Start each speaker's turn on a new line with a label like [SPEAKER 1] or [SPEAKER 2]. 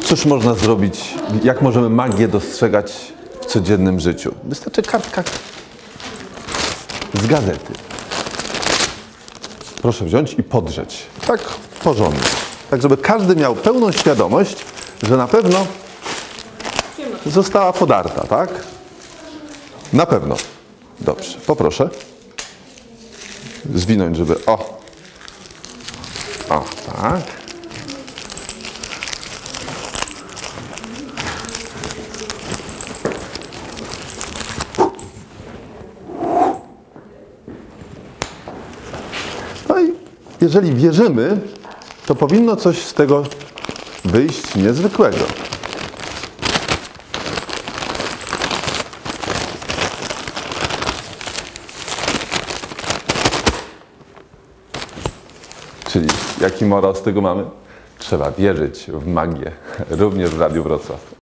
[SPEAKER 1] Cóż można zrobić, jak możemy magię dostrzegać w codziennym życiu? Wystarczy kartka z gazety. Proszę wziąć i podrzeć. Tak porządnie. Tak, żeby każdy miał pełną świadomość, że na pewno została podarta, tak? Na pewno. Dobrze, poproszę. Zwinąć, żeby... O, tak. No i jeżeli wierzymy, to powinno coś z tego wyjść niezwykłego. Czyli jaki morał z tego mamy? Trzeba wierzyć w magię, również w Radiu Wrocław.